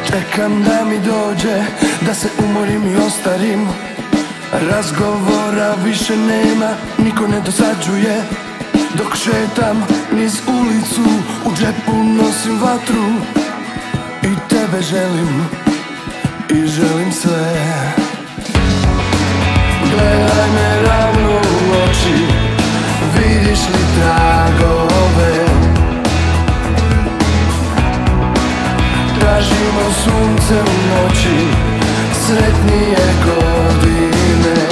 Čekam da mi dođe, da se umorim i ostarim. Razgovora više nema, niko ne dosađuje. Dok šetam niz ulicu, u džepu nosim vatru. I tebe želim, i želim sve. Gledaj me ravno u oči, vidiš li tragove? Tražimo sunce u noći, sretnije godine.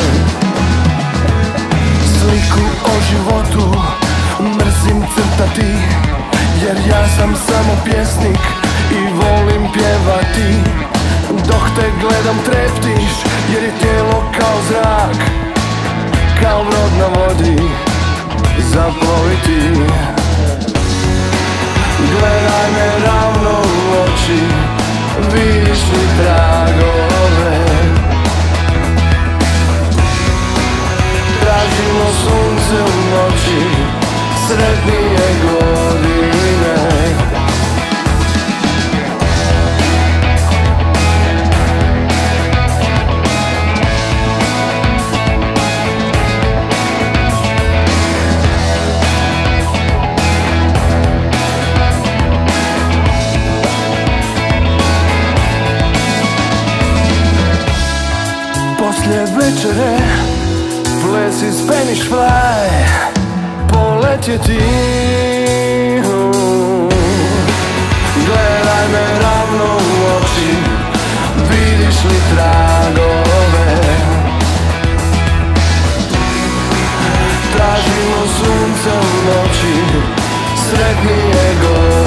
Sliku o životu mrzim crtati, jer ja sam samo pjesnik i volim pjevati. Dok te gledam treptiš, jer je tijelo kao zrak, kao brod na vodi zaploviti. Gledaj me ravno u oči, vidiš li tragove? Tražimo sunce u noći, sretnije godine. Poslije večere ples iz Spanish Fly, poletjeti. Gledaj me ravno u oči, vidiš li tragove? Tražimo sunce u noći, sretnije godine.